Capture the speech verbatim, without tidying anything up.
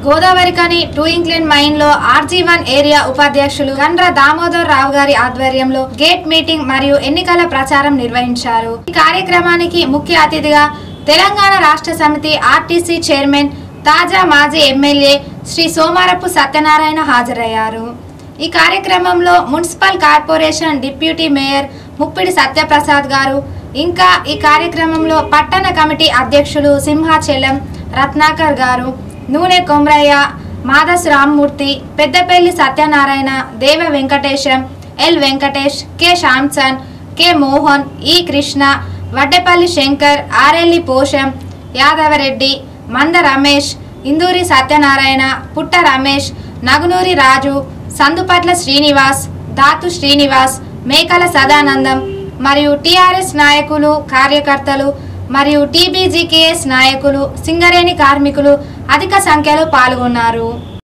Godavarikhani two incline mine లో RG one area ఉపాధ్యక్షులు గండ్ర దామోదర్ రావు గారి ఆధ్వర్యంలో గేట్ మీటింగ్ మరియు ఎన్నికల ప్రచారం నిర్వహించారు. ఈ కార్యక్రమానికి ముఖ్య అతిథిగా తెలంగాణ రాష్ట్ర సమితి ఆర్టీసీ చైర్మన్ తాజా మాజీ ఎమ్మెల్యే శ్రీ సోమారపు సత్యనారాయణ హాజరయ్యారు. ఈ కార్యక్రమంలో municipal corporation deputy mayor Muppidi Satyaprasad గారు, ఇంకా ఈ కార్యక్రమంలో పట్టణ కమిటీ అధ్యక్షులు సింహాచలం రత్నాకర్ గారు, నూనె Komaraiah, Madas Rammurthy, Peddapalli Satyanarayana, Deva Venkatesham, L Venkatesh, K Samson, K Mohan, E Krishna, Vaddepalli Shankar, Arelli పోషం, Yadava Reddy, మంద రమేష్, ఇందూరి సత్యనారాయణ, పుట్ట రమేష్, నగునూరి రాజు, సందుపట్ల శ్రీనివాస్, దాతు శ్రీనివాస్, మేకల సదానందం మరియు టిఆర్ఎస్ నాయకులు, కార్యకర్తలు మరియు టీబీజీకేఎస్ నాయకులు, సింగరేణి కార్మికులు అధిక సంఖ్యలో పాల్గొన్నారు.